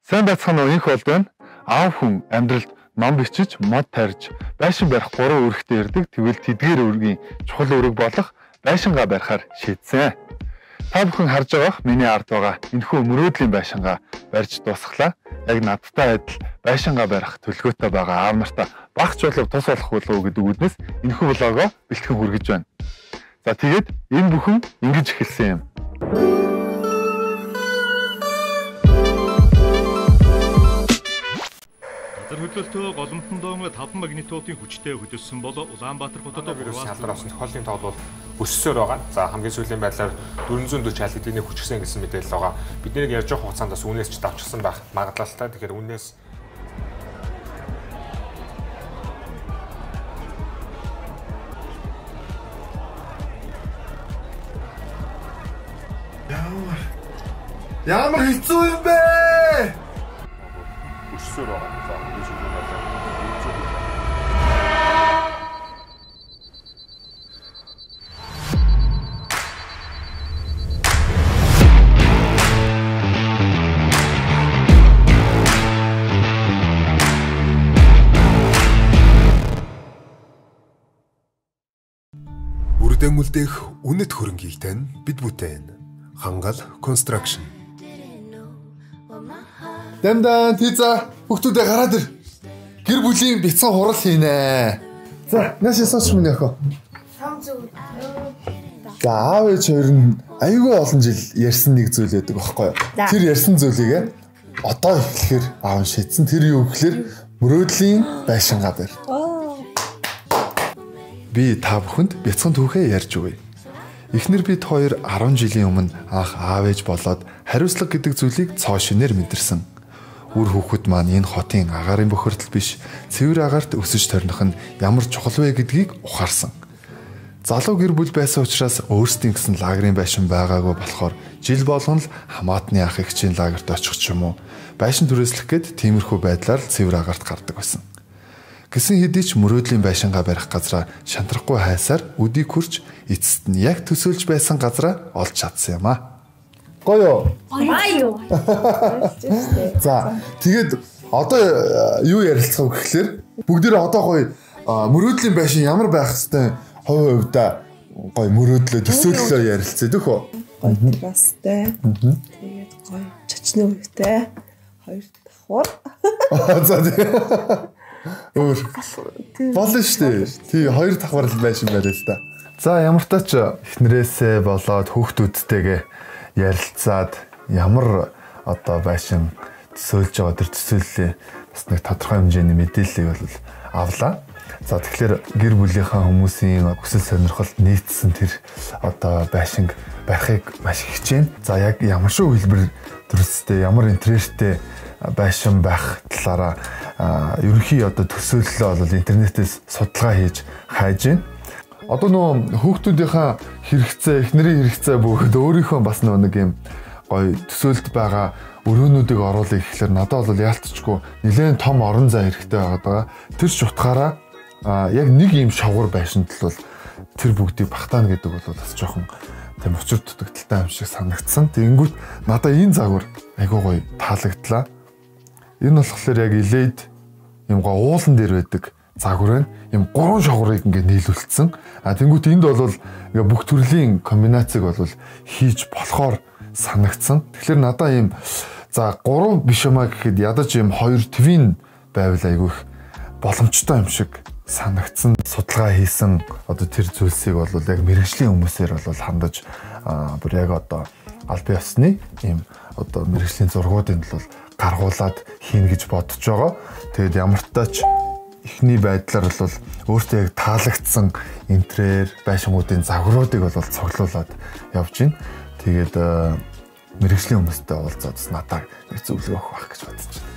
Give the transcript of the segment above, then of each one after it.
Сайн байцгаана уу, инх болд байна. Аав хүн амьдралд ном бичиж, мод тарьж, байшин барих 3 үүрэгтэй ирдэг. Тэгвэл тэдгээр үүргийн чухал үүрэг болох байшингаа барихаар шийдсэн. Та бүхэн харж байгаах миний ард байгаа энэхүү мөрөөдлийн байшингаа барьж дуусглаа. Яг надтай адил байшингаа барих төлөвлөгөөтэй байгаа аав нартаа багц болов тус болох болов уу гэдэг үүднээс энэхүү влогоо бэлтгэн хүргэж байна. За тэгээд энэ бүхэн ингэж эхэлсэн юм. Хөдлөлтөө голомтон доомгоо 5 магнитудын хүчтэй хөдөлсөн бол Улаанбаатар хотод шалдар авсан тохиолдлын тоол бол өссөөр байгаа. За хамгийн сүүлийн байдлаар 440 аль хэдийн хүчсэн гэсэн мэдээлэл байгаа. Бид нэг ярьж явах хугацаанд бас үнээс ч давчсан байх магадлалтай. Тэгэхээр үнээс Ямар хэцүү юм бэ? өссөөр байгаа. Үлдээх үнэт хөрөнгийг тань бид бүтээн Хангал Construction. Дамдан тийза хүүхдүүдээ гараад ир. Гэр бүлийн бяцхан хурал хийнэ. За, нааш ясаач минь яах вэ? За, аав ээж хоёр нь аюулгүй олон жил ярьсан нэг зүйл байдаг байхгүй юу? Тэр ярьсан зүйлийг одоо эхлэхээр аав шийдсэн. Тэр юу гэхээр мөрөөдлийн байшингаа барь. Би та бүхэнд бяцхан түүхээ ярьж өгье. Эхнэр бид хоёр 10 жилийн өмнө анх аав ээж болоод хариуцлага гэдэг зүйлийг цоо шинээр мэдэрсэн. Үр хүүхэд маань энэ хотын агаарын бохирдол биш, цэвэр агаарт өсөж торних нь ямар чухал вэ гэдгийг ухаарсан. Залуу гэр бүл байсан учраас өөрсдийн гэсэн лагерын байшин байгаагүй болохоор жил болгон л хамаатны ах эгчийн лагерт очих ч юм уу, байшин түрээслэх гээд тиймэрхүү байдлаар цэвэр агаарт гардаг байсан. Гэсэн хэдий ч мөрөөдлийн байшингаа барих газраа шантрахгүй хайсаар өдийг хүрч эцэст нь яг төсөөлж байсан газраа олж чадсан юм аа. Гоё юу? За, тэгээд одоо юу ярилцах вэ гэхээр бүгдээрээ одоо гоё мөрөөдлийн байшин ямар байх хэвтэй хувьдаа гоё мөрөөдлөө төсөөллөө ярилцъя дөхөө. Гоё террастай. Тэгээд гоё чачны үетэй хоёр давхар. За болно шүү дээ. Тий, хоёр давхар байшин барьж та. За, ямар ч тач эхнэрээсээ болоод хүүхдүүдтэйгээ ярилцаад ямар одоо байшин төсөөлж байгаа тэр төсөөллөө бас нэг тодорхой хэмжээний мэдээллийг бол авлаа. За, тэгэхээр гэр бүлийнхаа хүмүүсийн хүсэл сонирхолд нийцсэн тэр одоо байшинг барихыг маш хичээн. За, яг ямар шүү хэлбэр төрөлстэй, ямар интерьертэй байшин байх талаараа ерөнхий одоо төсөөллөө бол интернетээс судалгаа хийж хайж байна. Одоо нөө хүүхдүүдийнхаа хэрэгцээ, эхнэрийн хэрэгцээ бүгд өөрийнхөө бас нэг юм гоё төсөөлт байгаа өрөөнүүдийг оруулах гэхэлэр надад бол яалтчгүй нэлээд том орон зай хэрэгтэй байгаа. Тэр ч утгаараа яг нэг юм шавгар байшинт л бол тэр бүгдийг багтаана гэдэг бол бас жоохон тийм учир дутагдaltaй юм шиг санагдсан. Тэгэнгүүт надад энэ загвар айгуу гоё таалагдлаа. Энэ болохоор яг илээд юм гоо уулан дээр байдаг загвар байна. Юм 3 шавгарыг ингээд нийлүүлсэн. Тэнгүүт энд бол ингээ бүх төрлийн комбинацийг бол хийж болохоор санагдсан. Тэгэхээр надаа ийм за 3 биш юмаа гэхэд ядаж ийм 2 твин байвал айгүй боломжтой юм шиг санагдсан. Судалгаа хийсэн одоо тэр зүйлсийг бол яг мэрэгжлийн хүмүүсээр бол хандаж бүр яг одоо аль бие усны ийм одоо мэрэгжлийн зургуудыг бол гаргуулад хийнэ гэж бодож байгаа. Тэгээд ямар ч тач эхний байдлаар бол өөртөө яг таалагдсан интерьер байшингуудын загваруудыг бол цуглуулад явж байна. Тэгээд мэрэгжлийн хүмүүстэй уулзаад надад нэг зөвлөгөө өгөх байх гэж бодож байна.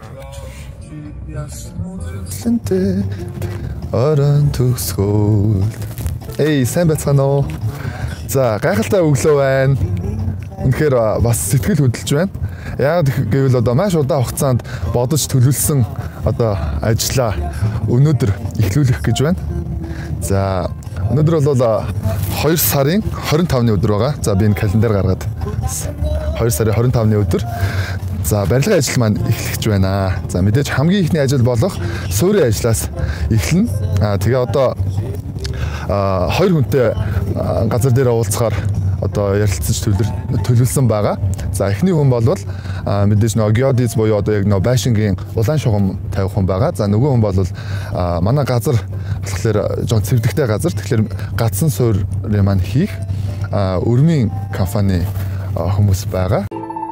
Орон төгсгөл. Эй, сайн байцгаана уу? За, гайхалтай өглөө байна. Үнэхээр бас сэтгэл хөдлөж байна. Яг гэвэл одоо маш удаан хугацаанд бодож төлөвлөсөн одоо ажлаа өнөөдөр эхлүүлэх гэж байна. За, өнөөдөр бол 2 сарын 25-ны өдөр байгаа. За, би энэ календар гаргаад 2 сарын 25-ны өдөр. За барилгын ажил маань эхлэж байна. За мэдээж хамгийн ихний ажил болох суурийн ажлаас эхэлнэ. Тэгээ одоо хоёр хүнтэй газар дээр уулзахаар одоо ярилцаж төлөвлөсөн байгаа. За эхний хүн бол мэдээж нөгөө геодиз буюу одоо яг нөгөө байшингийн улаан шугам тавих хүн байгаа. За нөгөө хүн бол манай газар болохоор жоон цэвэрлэгтэй газар. Тэгэхээр гацсан суурийг маань хийх өрмийн компани хүмүүс байгаа.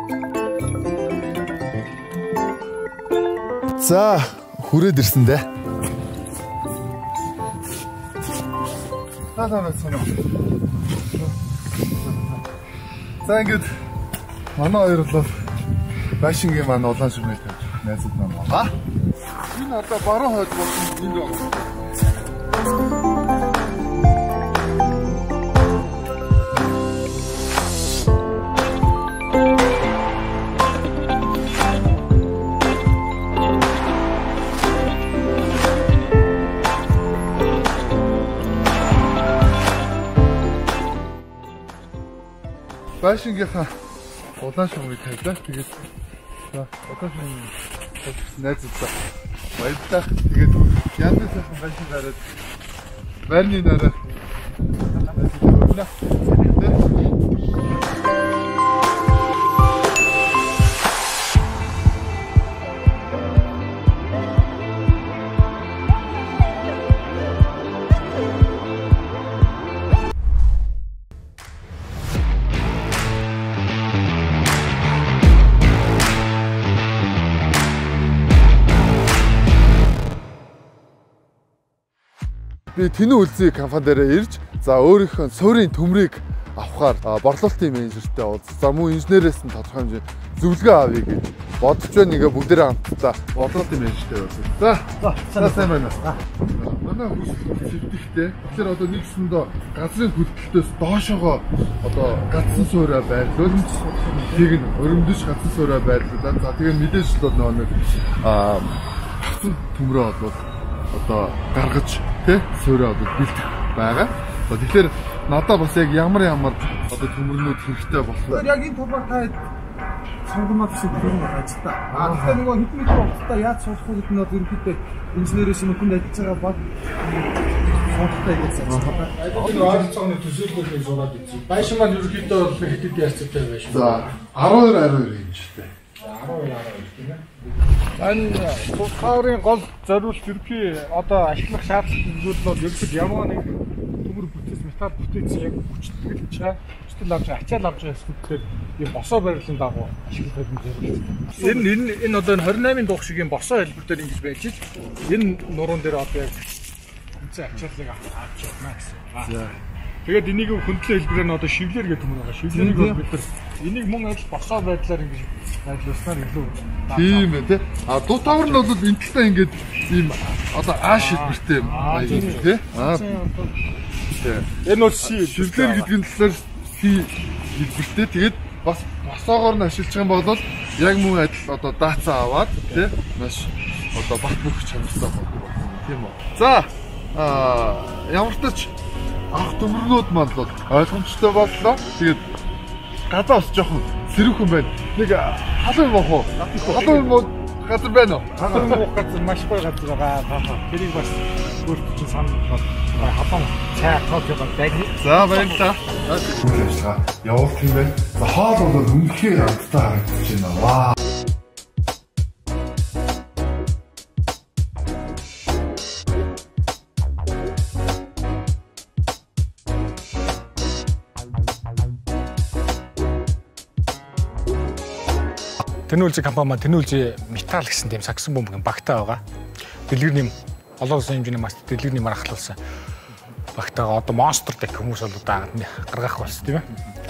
За хүрээд ирсэн дээ. За ингээд манай хоёр бол байшингийн манай улаан шугамыг тавьж найзууд маань байгаа. Энэ одоо баруун хойд болсон энэ байна. Байшингийнхаа улаан шугамыг тавьлаа. Тэгээд улаан шугамыг найзуудаа баярлалаа. Тэгээд янз сайхан байшин гараад байрны нараа найзуудаа би Тэнүү Үлзий компани дээр ирж за өөрийнхөө суурийн төмрийг авахаар борлуулалтын менежертэй уулз. За мөн инженерээс нь тодорхой хэмжээ зөвлөгөө авъя гэж бодож байна. Ингээ бүгдээрээ хамтдаа борлуулалтын менежертэй уулз. За сайн байна. Манай хүсэл цэвдэхтэй. Тэгэхээр одоо нэгсэндээ газрын хөдөлгөлтөөс доошоогоо одоо гацсан суураа байрлуул. Тийг нь өрөмдөж гацсан суураа байрлуулаад за тэгээ мэдээж л бол нэг гацсан төмрөө бол одоо гаргаж тий суураа одоо бэлдэх байгаа. Тэгэхээр надад бас яг ямар одоо төмөрнүүд хэрэгтэй болох вэ? Яг энэ талаар та сонгомод шиг юм байна та. Тэгэхээр нөгөө хэдэн метр хугацаатаа яаж суулгах вэ гэдэг нь ерөнхийдөө инженерээс юм хүнд ажиллаж байгаа баг сонголттой гэсэн байна. Одоо ойролцоогны төсөөллөгийг зураад үзье. Байшин маань ерөнхийдөө хэдэд яарцтай байшин. За 12 инчтэй. 12 тийм ээ. Энэ суулгахын гол зориулт ерөнхий одоо ашиглах шаардлагатай зүйл бол ерөнхийд ямар нэг төмөр бүтээс металл бүтээсэн яг хүчтэй авч ачаал авч байгаа зүйлээр ийм босоо барилгын дагуу ашиглах зорилго. Энэ одоо 28-ын дух шиг ийм босоо хэлбэр дээр ингэж байж ич энэ нуруунд дээр одоо яг үнцэн ачааллыг авч явна гэсэн. Тэгээд энийг хөндлөн хэлбэрээр нь одоо шивлэр гэдэг юм байгаа. Шивлэрийг бол бид нар энийг мөн адил босоо байдлаар ингэж байдлуулснаар илүү тийм ээ тий. Дуу тавар нь бол энэ талаа ингэж ийм одоо ааш хэлбэртэй юм тий. Энэ бол шивлэр гэдэг нь талаар хэлбэртэй. Тэгээд бас босоогоор нь ашиглаж байгаа юм бол яг мөн адил одоо даацаа аваад тий маш одоо бат бөх чанартай болдог тийм үү. За ямар ч тач ах төмөрнүүд маань бол ойлгомжтой боллоо. Тэгээд гадаа бас жоохон сэрүүхэн байна. Нэг халуун мох уу? Халуун мох газар байна уу? Халуун мох газар маш гоё газар байгаа. Тэрийг бас өөртөө чинь санал хатан цай тоог яваад байна. За баярлалаа. Ажиллагаа явуулах юм байна. За хоол бол үнэхээр амттай харагдаж байна. Ваа. Тэнүү Үлзий компани маань Тэнүү Үлзий металл гэсэн тийм саксон бөмбөгийн багтаа байгаа. Дэлгэрний олон улсын хэмжээний мас дэлгэрний мархлуулсан багтаага одоо монстр гэх хүмүүс бол одоо гаргах болсон тийм ээ.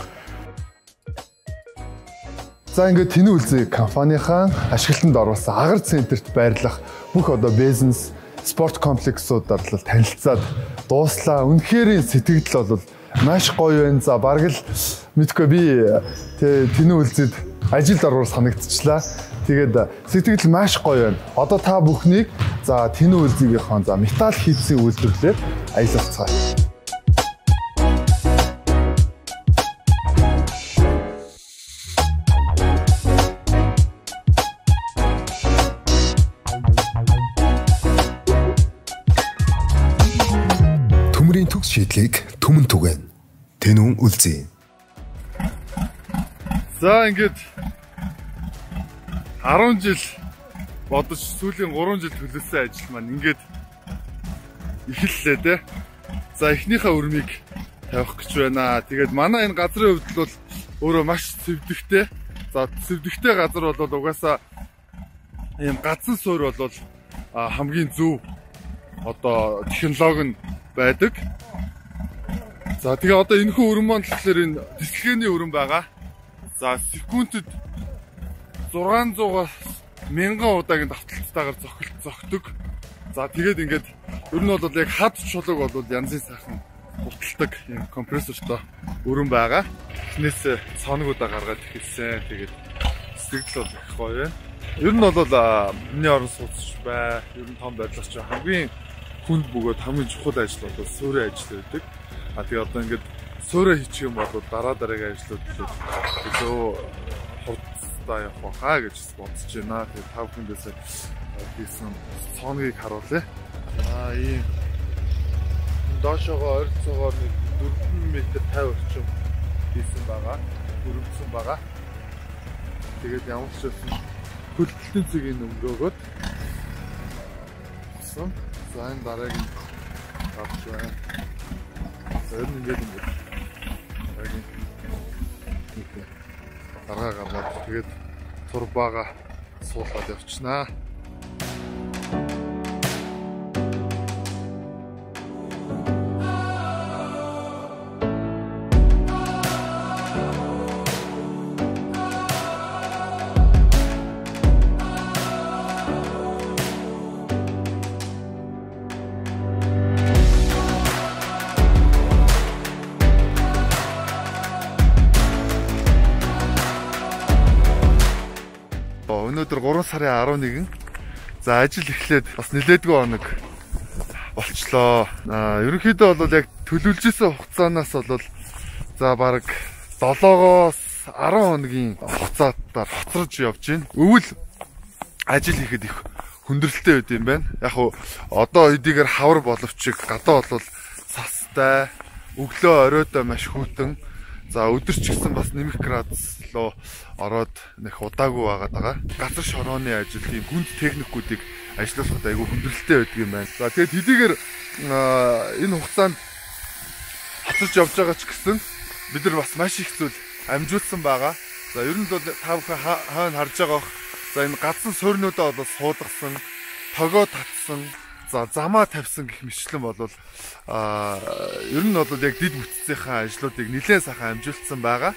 За ингээд Тэнүү Үлзий компанийнхаа ашиглалтанд оруулсан агаар центрт байрлах бүх одоо бизнес, спорт комплексуудаар л танилцаад дууслаа. Үнэхээр сэтгэл бол маш гоё байна. За бараг л мэдгүй би Тэнүү Үлзийд ажилд орвол санагдчихлаа. Тэгээд сэтгэл маш гоё байна. Одоо та бүхнийг за Тэнүү Үлзийгийнхаа за металл хийцийн үйлдвэрлэлээр аялуулцгаая. төгс шийдлийг түмэн түгэн. Тэнүүн үлзий. За ингээд 10 жил бодож сүүлийн 3 жил төлөвлөсөн ажил маань ингээд эхэллээ те. За эхнийхээ өрмийг тавих гэж байна. Тэгээд манай энэ газрын хувьд бол өөрөө маш цэвдэхтэй. За цэвдэхтэй газар бол угаасаа ийм газар суурь бол хамгийн зөв одоо технологи нь байдаг. За тэгээ одоо энэхүү өрн маань болохоор энэ дисклэний өрн байгаа. За секундэд 600-аас 1000 удаагийн давталтайгаар зогтдог. За тэгээд ингээд ер нь бол яг хад чулууг бол янзын сайхан буталдаг юм компрессортой өрн байгаа. Эхнээс цоногудаа гаргаад эхэлсэн. Тэгээд сэтгэл бол их гоё. Ер нь бол миний орон сууц бай. Ер нь том байдлах чинь хамгийн хүнд бөгөөд хамгийн чухал ажил бол суурийн ажил байдаг. Тэгээ одоо ингээд суурь хийчих юм бол дараагийн ажлууд илүү хурдтай явах хаа гэж бодож байна. Тэгээ тав хүндээс хийсэн цооногийг харуулъя. Ийм доошогоо ойролцоогоор 4 м 50 орчим хийсэн байгаа. Өргөмсөн байгаа. Тэгээд ямар ч байсан хөлтөлтийн цэгийн өнгөөгөөд гисэн. За энэ дараагийн авч байна. Тэр ингээд дараагаа гаргаад тэгээд турбаага суулгаад явчихнаа. Өнөөдөр 3 сарын 11. За ажил эхлээд бас нэлээдгүй хоног болчлоо. Ерөнхийдөө бол яг төлөвлөжсэн хугацаанаас бол за баг 7-оос 10 хоногийн хугацаатаар хоцорж явж байна. Өвөл ажил хийхэд их хүндрэлтэй байд юм байна. Яг хуу одоо хэдийгээр хавар боловч гадаа бол састай, өглөө оройдоо маш хүйтэн. За өдөр ч гэсэн бас нэмэх градус руу ороод нэх удаагүй байгаад байгаа. Газар шорооны ажил тийм хүнд техникүүдийг ажиллуулахад айгүй хүндрэлтэй байдаг юм байна. За тэгээд хэдийгээр энэ хугацаанд хацарч явж байгаа ч гэсэн бид нар бас маш их зүйл амжуулсан байгаа. За ер нь бол та бүхэн хойно харж байгаа. За энэ гадсан суурнуудаа бол суудгасан, тогоо татсан, за замаа тавьсан гэх мэтлэн бол ер нь бол яг дид бүтцийнхаа ажлуудыг нэлээд сайхан амжуулсан байгаа.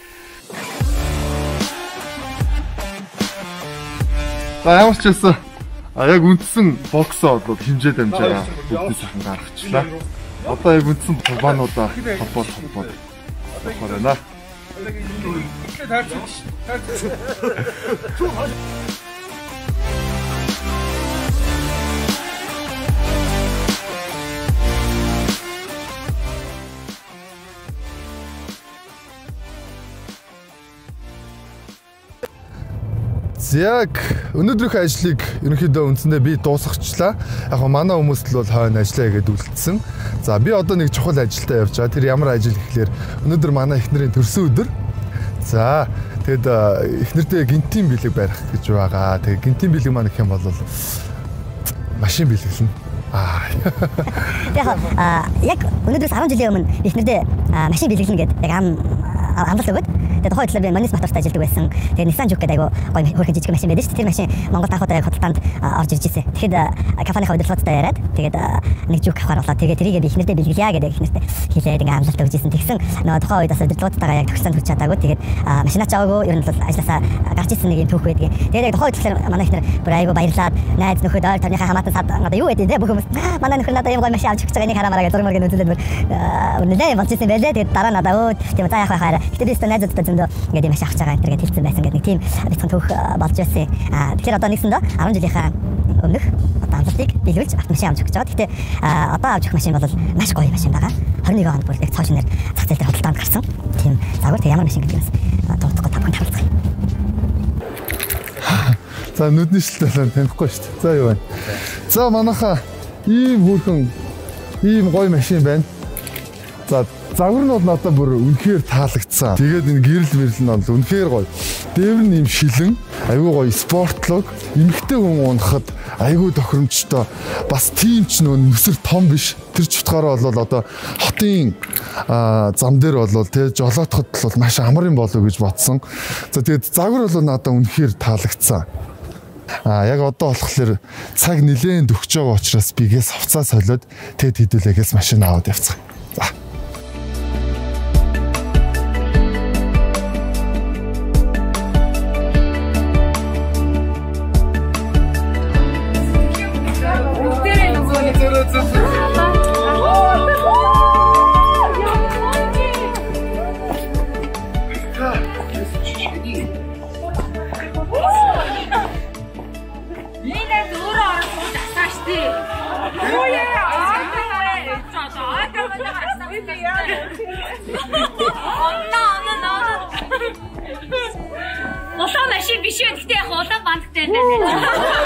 За ямар ч байсан яг үндсэн боксоо бол хэмжээд амжаараа бүгд сайхан гаргачлаа. Одоо яг үндсэн турбаануудаа холбоод авах байна. Яг өнөөдрийнхөө ажлыг ерөнхийдөө үндсэндээ би дуусгачлаа. Яг манай хүмүүст л бол хойно ажиллаа гэдээ үлдсэн. За би одоо нэг чухал ажилдаа явж байгаа. Тэр ямар ажил гэхлээр өнөөдөр манай эхнэрийн төрсөн өдөр. За тэгэд эхнэрдээ гинтийн бэлэг барих гэж байгаа. Тэгээ гинтийн бэлэг маань гэх юм бол машин бэлэглэн. Яг өнөөдрөөс 10 жилийн өмнө эхнэрдээ машин бэлэглэн гэдэг яг амлалт өгöd. Тэгээд тухайн үеэр би Манис Батарт ажилладаг байсан. Тэгээд Nissan Juke гэдэг айгу гоё хөрхөн жижиг машин байдаг шүү дээ. Тэр машин Монгол таахуудаа яг худалдаанд орж ирж ирсэн. Тэгэхэд компанийнхаа удирдлагуудтай яриад тэгээд нэг Juke авахар болоо. Тэгээд тэрийг би эхнэрдээ бэлгэлье гэдэг эхнэртээ хэлээд ингээ амлалт өгж ирсэн. Тэгсэн нөгөө тухайн үед бас удирдлагуудтайгаа яг төгсөнд хүч чадаагүй. Тэгээд машинаа чаваагүй ер нь бол ажилласаа гарч ирсэн нэг юм түүх байдаг. Тэгээд яг тухайн үед манай эхнэр бүр айгу баярлаад найз нөхөд ойр тойрныхаа хамаатан сад надаа юу гэдэг те бүх хүмүүс манай нөхөр надаа юм гоё машин авч өгч байгаа энийг харамаараа гэж зурмаар гэнэ үзүүлээд бүр нэлээд болж ирсэн байлээ. Тэгээд дараа надаа өө тийм за яах вэ? Гэтэ би найзуудтай зөндөө ингээд юм авч байгаа энэ гэж хэлсэн байсан гэдэг нэг тийм бяцхан түүх болж байсан. Тэгэхээр одоо нэгсэндээ 10 жилийнхаа өмнөх одоо амлалтыг биелүүлж автомашин авч өгч байгаа. Гэтэ одоо авч өгөх машин бол маш гоё машин байгаа. 21 онд бүр яг цоо шинээр зах зээл дээр худалдаанд гарсан. Тийм загвар тэг ямар машин гэдгээс дуудахгүй тавхан тавцгаая. За нүдний шилтэлэн танихгүй шүү дээ. За юу байна. За манайха ийм хөөрхөн ийм гоё машин байна. За загвар нь бол надад бүр үнэхээр таалагдсан. Тэгээд энэ гэрэл мэрэл нь бол үнэхээр гоё. Дээвэр нь юм шилэн, айгүй гоё спортлог, эмхтэй хүн унахад айгүй тохиромжтой. Бас тийм ч нөө нүсэр том биш. Тэр ч утгаараа бол одоо хотын зам дээр бол тэ жолоотоход бол маш амар юм болов гэж бодсон. За тэгээд загвар бол надад үнэхээр таалагдсан. Яг одоо болохоор цаг нэлээд өгч байгаа учраас бигээс хувцас солиод тэгэд хідүүлээгээс машин аваад явцгаая. За. Улаан машин биш үү? Гэхдээ яг улаан бандтай байна.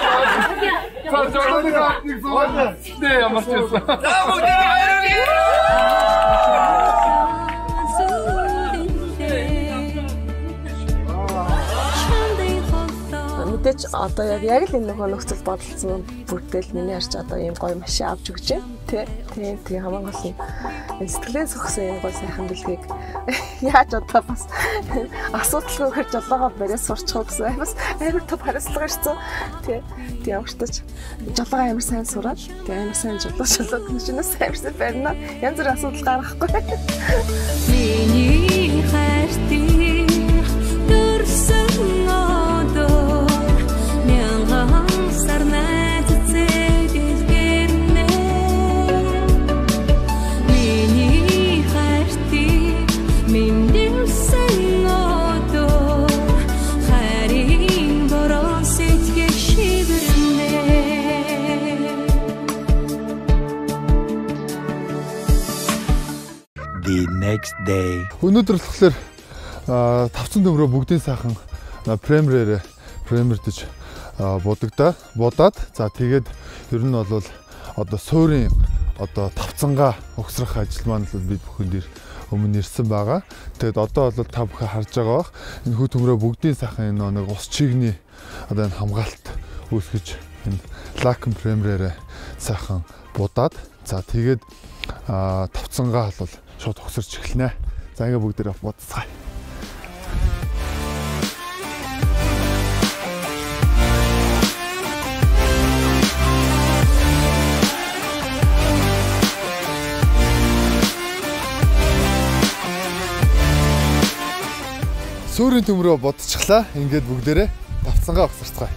Тэ ямар ч юм. Мэдээж одоо яг л энэ нөхцөл бодолцсон бүртэл миний харж одоо ийм гоё машин авч өгч байна. Тийм хамгийн гол нь сэтгэлээс өгсөн энэ гоё сайхан бэлгийг яаж одоо бас асуудалгүй жолоогоо бариад сурчих гэсэн бас амар топ хариуцлага ирсэн. Тийм ямар ч тач жолоогоо амар сайн сураад тийм амар сайн жолоод машинаас амар сайн барина. Янз бүр асуудал гаргахгүй. Миний хайртыг дөрсөн одоо мянган сарнай цэцэг дэлгэрнэ. Миний хайртыг мэндэлсэн одоо хайрын бороо сэтгэл шивэрнэ. The next day. Өнөөдөр болохоор тавцан төмрөө бүгдийн сайхан премьердэж будаад за тэгээд ер нь бол одоо суурийн одоо тавцангаа угсрах ажил маань л бид бүхэн дээр өмнө ирсэн байгаа. Тэгээд одоо бол та бүхэн харж байгаа бах энэ хүү төмрөө бүгдийн сайхан энэ нэг ус чигний одоо энэ хамгаалалт үүсгэж энэ лакн премьерээр сайхан будаад за тэгээд тавцангаа бол шууд угсарч эхэлнэ. За ингээ бүгдээрээ бодцгаая. Суурийн төмрөө бодчихлаа. Ингээд бүгдээрээ тавцангаа угсарцгаая.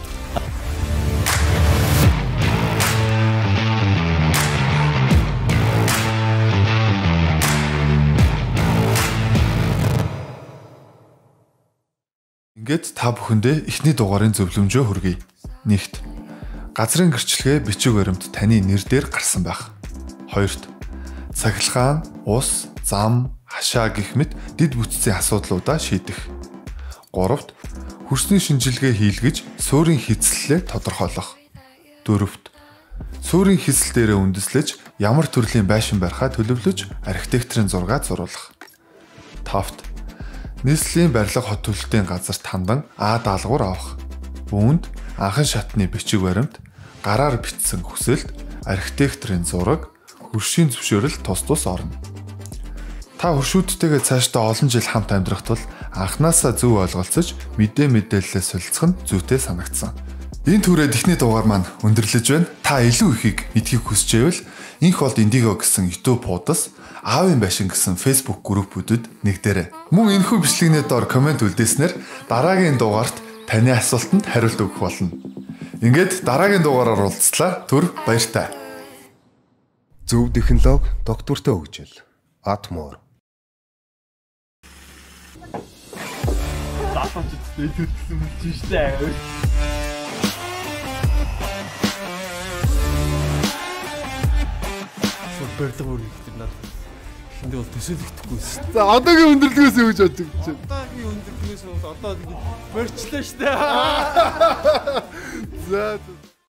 Ингээд та бүхэндээ эхний дугаарын зөвлөмжөө хүргэе. Нэгт газрын гэрчлэгээ бичиг баримт таны нэр дээр гарсан байх. Хоёрт цахилгаан, ус, зам, хашаа гэх мэт дэд бүтцийн асуудлуудаа шийдэх. Гуравт хөрсний шинжилгээ хийлгэж суурийн хэсэллээ тодорхойлох. Дөрөвт суурийн хэсэл дээрээ үндэслэж ямар төрлийн байшин барихаа төлөвлөж архитекторын зураг зурулах. Тавт нийслэлийн барилга хот төлөлтийн газарт хандан А даалгавар авах. Үүнд анхан шатны бичиг баримт, гараар бичсэн хүсэлт, архитекторын зураг, хөршийн зөвшөөрөл тус орно. Та хөршүүдтэйгээ цаашдаа олон жил хамт амьдрах тул анхнаасаа зөв ойлголцож мэдээ мэдээлэлээ солилцох нь зүйтэй санагдсан. Энэ түрээд эхний дугаар маань өндөрлөж байна. Та илүү ихийг мэдхийг хүсчээвэл Инх болд Индиго гэсэн YouTube хуудас, Аавын байшин гэсэн Facebook группүүдэд нэгдээрэй. Мөн энэхүү бичлэгний доор комент үлдээснээр дараагийн дугаарт таны асуултанд хариулт өгөх болно. Ингээд дараагийн дугаараар уулзлаа. Түр баяртай. Зөв технологи доктортой хөгжил. Atmore. Заасан ч идэлсэн мэлж штэ. Барилга үргэлжлэх надад. Энд бол төсөөлөгдөхгүй шүү. За одоогийн өндөрлөгөөс юу гэж бодож байна? Одоогийн өндөрлөгөөс одоо мөрчлөө штэ. За